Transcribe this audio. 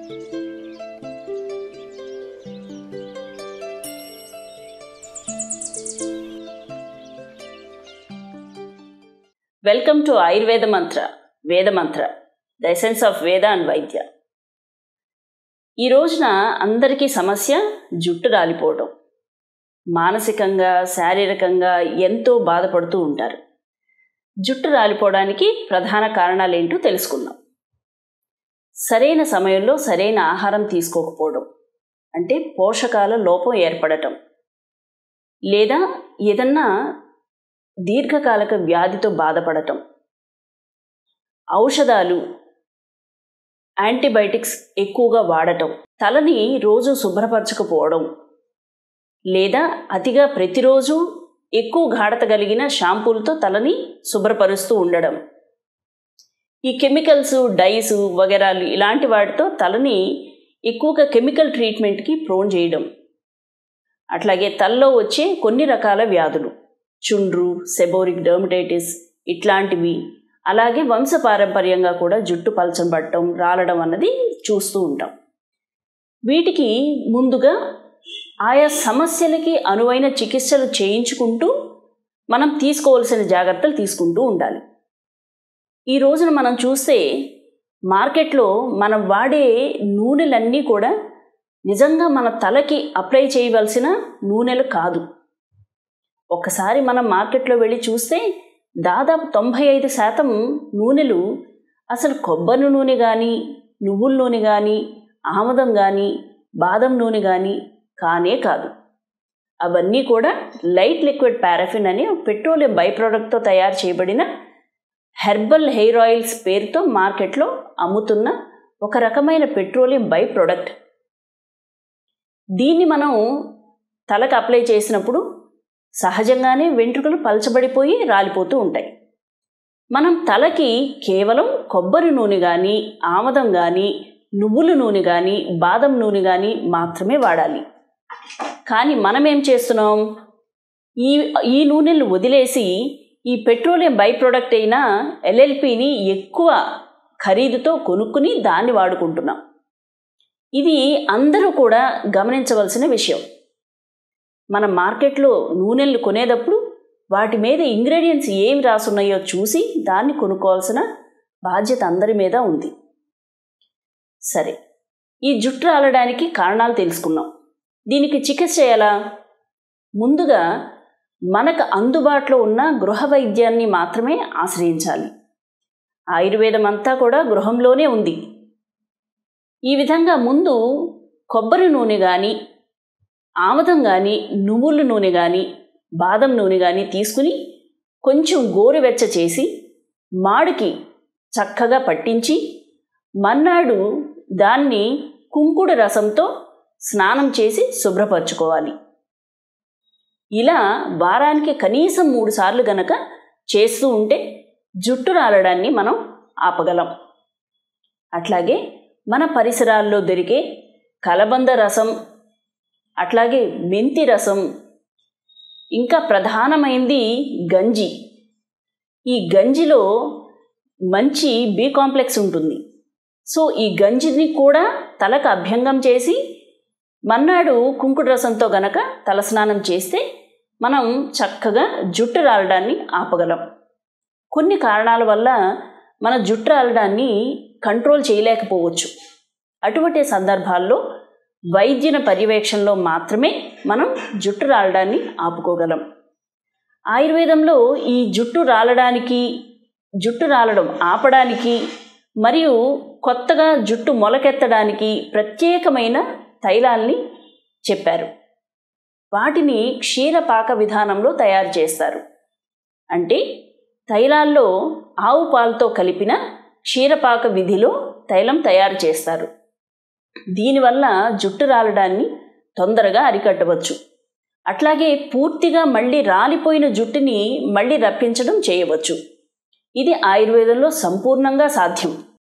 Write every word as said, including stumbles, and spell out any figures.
Welcome to Ayurveda Mantra Veda Mantra the essence of Veda and Vaidya. ఈ రోజున అందరికీ సమస్య జుట్టు రాలిపోవడం. మానసికంగా శారీరకంగా ఎంతో బాధపడుతూ ఉంటారు. జుట్టు రాలిపోవడానికి ప్రధాన కారణాలు ఏంటో తెలుసుకుందాం. సరైన సమయంలో సరైన ఆహారం తీసుకోకపోవడం, అంటే పోషకాల లోపం ఏర్పడటం, లేదా ఏదన్నా దీర్ఘకాలిక వ్యాధితో బాధపడటం, ఔషధాలు యాంటీబయాటిక్స్ ఎక్కువగా వాడటం, తలని రోజు శుభ్రపరచకపోవడం, లేదా అతిగా ప్రతిరోజు ఎక్కువ గాఢత కలిగిన షాంపూలతో తలని శుభ్రపరుస్తూ ఉండడం, ఈ కెమికల్స్ డైస్ వగైరాలు ఇలాంటి వాటితో తలని ఎక్కువగా కెమికల్ ట్రీట్మెంట్కి ప్రోన్ చేయడం, అట్లాగే తలలో వచ్చే కొన్ని రకాల వ్యాధులు చుండ్రు, సెబోరిక్ డర్మటైటిస్ ఇట్లాంటివి, అలాగే వంశపారంపర్యంగా కూడా జుట్టు పలచబడటం రాలడం అన్నది చూస్తూ ఉంటాం. వీటికి ముందుగా ఆయా సమస్యలకి అనువైన చికిత్సలు చేయించుకుంటూ మనం తీసుకోవాల్సిన జాగ్రత్తలు తీసుకుంటూ ఉండాలి. ఈ రోజున మనం చూస్తే మార్కెట్లో మనం వాడే నూనెలన్నీ కూడా నిజంగా మన తలకి అప్లై చేయవలసిన నూనెలు కాదు. ఒక్కసారి మనం మార్కెట్లో వెళ్ళి చూస్తే దాదాపు తొంభై ఐదు శాతం నూనెలు అసలు కొబ్బరి నూనె కానీ, నువ్వుల నూనె కానీ, ఆముదం కానీ, బాదం నూనె కానీ కానే కాదు. అవన్నీ కూడా లైట్ లిక్విడ్ పారాఫిన్ అనే పెట్రోలియం బై ప్రోడక్ట్తో తయారు చేయబడిన హెర్బల్ హెయిర్ ఆయిల్స్ పేరుతో మార్కెట్లో అమ్ముతున్న ఒక రకమైన పెట్రోలియం బై ప్రోడక్ట్. దీన్ని మనం తలకు అప్లై చేసినప్పుడు సహజంగానే వెంట్రుకలు పలచబడిపోయి రాలిపోతూ ఉంటాయి. మనం తలకి కేవలం కొబ్బరి నూనె కానీ, ఆముదం కానీ, నువ్వుల నూనె కానీ, బాదం నూనె కానీ మాత్రమే వాడాలి. కానీ మనం ఏం చేస్తున్నాం, ఈ ఈ నూనెలు వదిలేసి ఈ పెట్రోలియం బై ప్రోడక్ట్ అయిన ఎల్ఎల్పిని ఎక్కువ ఖరీదుతో కొనుక్కుని దాన్ని వాడుకుంటున్నాం. ఇది అందరూ కూడా గమనించవలసిన విషయం. మన మార్కెట్లో నూనెలు కొనేటప్పుడు వాటి మీద ఇంగ్రీడియంట్స్ ఏమి రాసున్నాయో చూసి దాన్ని కొనుక్కోవాల్సిన బాధ్యత అందరి మీద ఉంది. సరే, ఈ జుట్టు రాలడానికి కారణాలు తెలుసుకున్నాం. దీనికి చికిత్స ఎలా? ముందుగా మనకు అందుబాటులో ఉన్న గృహ వైద్యాన్ని మాత్రమే ఆశ్రయించాలి. ఆయుర్వేదం అంతా కూడా గృహంలోనే ఉంది. ఈ విధంగా ముందు కొబ్బరి నూనె కానీ, ఆముదం కానీ, నువ్వుల నూనె కానీ, బాదం నూనె కానీ తీసుకుని కొంచెం గోరువెచ్చ చేసి మాడికి చక్కగా పట్టించి మర్నాడు దాన్ని కుంకుడు రసంతో స్నానం చేసి శుభ్రపరచుకోవాలి. ఇలా వారానికి కనీసం మూడు సార్లు గనక చేస్తూ ఉంటే జుట్టు రాలడాన్ని మనం ఆపగలం. అట్లాగే మన పరిసరాల్లో దొరికే కలబంద రసం, అట్లాగే మెంతి రసం, ఇంకా ప్రధానమైంది గంజి. ఈ గంజిలో మంచి బి కాంప్లెక్స్ ఉంటుంది. సో ఈ గంజిని కూడా తలకు అభ్యంగం చేసి మర్నాడు కుంకుడు రసంతో గనక తలస్నానం చేస్తే మనం చక్కగా జుట్టు రాలడాన్ని ఆపగలం. కొన్ని కారణాల వల్ల మన జుట్టు రాలడాన్ని కంట్రోల్ చేయలేకపోవచ్చు. అటువంటి సందర్భాల్లో వైద్యుని పర్యవేక్షణలో మాత్రమే మనం జుట్టు రాలడాన్ని ఆపుకోగలం. ఆయుర్వేదంలో ఈ జుట్టు రాలడానికి, జుట్టు రాలడం ఆపడానికి మరియు కొత్తగా జుట్టు మొలకెత్తడానికి ప్రత్యేకమైన తైలాల్ని చెప్పారు. వాటిని క్షీరపాక విధానంలో తయారు చేస్తారు. అంటే తైలాల్లో ఆవు పాలతో కలిపిన క్షీరపాక విధిలో తైలం తయారు చేస్తారు. దీనివల్ల జుట్టు రాలడాన్ని తొందరగా అరికట్టవచ్చు. అట్లాగే పూర్తిగా మళ్ళీ రాలిపోయిన జుట్టుని మళ్ళీ రప్పించడం చేయవచ్చు. ఇది ఆయుర్వేదంలో సంపూర్ణంగా సాధ్యం.